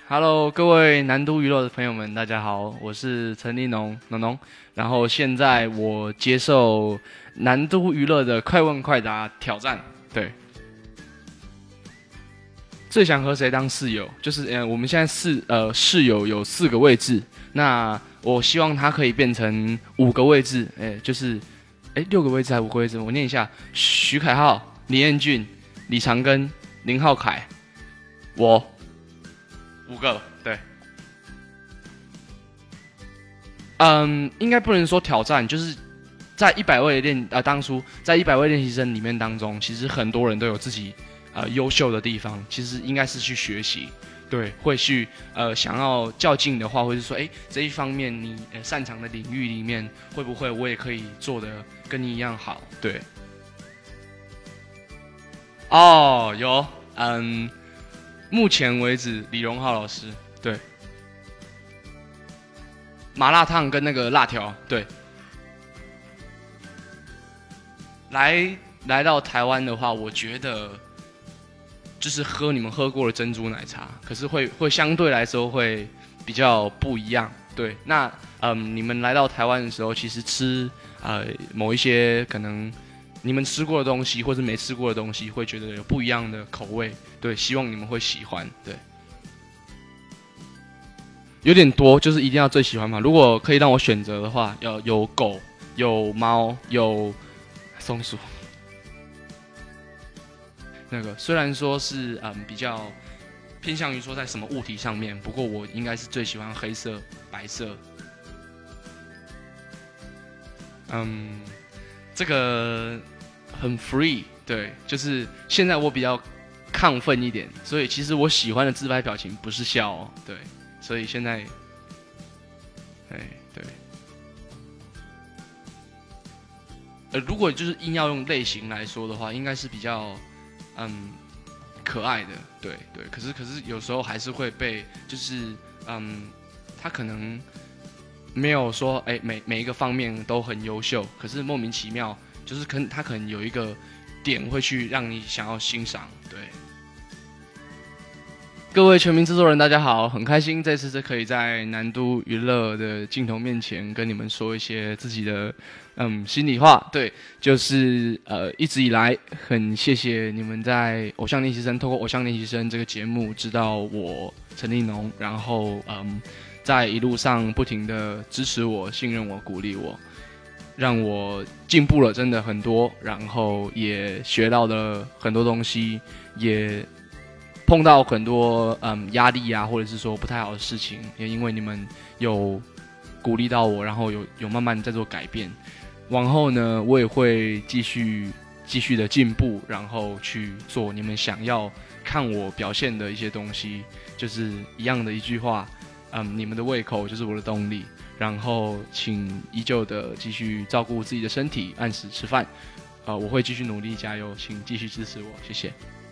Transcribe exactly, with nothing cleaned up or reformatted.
Hello，各位南都娱乐的朋友们，大家好，我是陈立农农农。然后现在我接受南都娱乐的快问快答挑战。对，最想和谁当室友？就是呃，我们现在室呃室友有四个位置，那我希望它可以变成五个位置，哎，就是哎六个位置还是五个位置？我念一下：徐凯浩、李彦俊、李长庚、林浩凯，我。五个，对，嗯，应该不能说挑战，就是在一百位练呃，当初在一百位练习生里面当中，其实很多人都有自己呃优秀的地方，其实应该是去学习，对，会去呃想要较劲的话，或是说，哎，这一方面你、呃、擅长的领域里面，会不会我也可以做的跟你一样好？对，哦，有，嗯。目前为止，李荣浩老师对麻辣烫跟那个辣条对，来来到台湾的话，我觉得就是喝你们喝过的珍珠奶茶，可是会会相对来说会比较不一样。对，那嗯，你们来到台湾的时候，其实吃呃某一些可能你们吃过的东西，或是没吃过的东西，会觉得有不一样的口味。对，希望你们会喜欢。对，有点多，就是一定要最喜欢嘛。如果可以让我选择的话，要有狗、有猫、有松鼠。那个虽然说是嗯比较偏向于说在什么物体上面，不过我应该是最喜欢黑色、白色。嗯，这个很 free， 对，就是现在我比较亢奋一点，所以其实我喜欢的自拍表情不是笑哦，对，所以现在，哎，对，呃，如果就是硬要用类型来说的话，应该是比较，嗯，可爱的，对对，可是可是有时候还是会被，就是嗯，他可能没有说，哎，每每一个方面都很优秀，可是莫名其妙，就是可能他可能有一个点会去让你想要欣赏，对。各位全民制作人，大家好，很开心这次是可以在南都娱乐的镜头面前跟你们说一些自己的嗯心里话。对，就是呃一直以来很谢谢你们在《偶像练习生》透过《偶像练习生》这个节目知道我陈立农，然后嗯在一路上不停的支持我、信任我、鼓励我，让我进步了真的很多，然后也学到了很多东西，也碰到很多嗯压力啊，或者是说不太好的事情，也因为你们有鼓励到我，然后有有慢慢在做改变。往后呢，我也会继续继续的进步，然后去做你们想要看我表现的一些东西。就是一样的一句话，嗯，你们的胃口就是我的动力。然后请依旧的继续照顾自己的身体，按时吃饭。呃，我会继续努力加油，请继续支持我，谢谢。